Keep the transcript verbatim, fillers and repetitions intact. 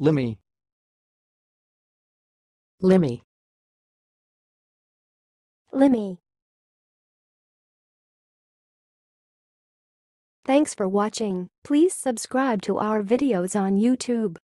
limby, limby, limby. Thanks for watching. Please subscribe to our videos on YouTube.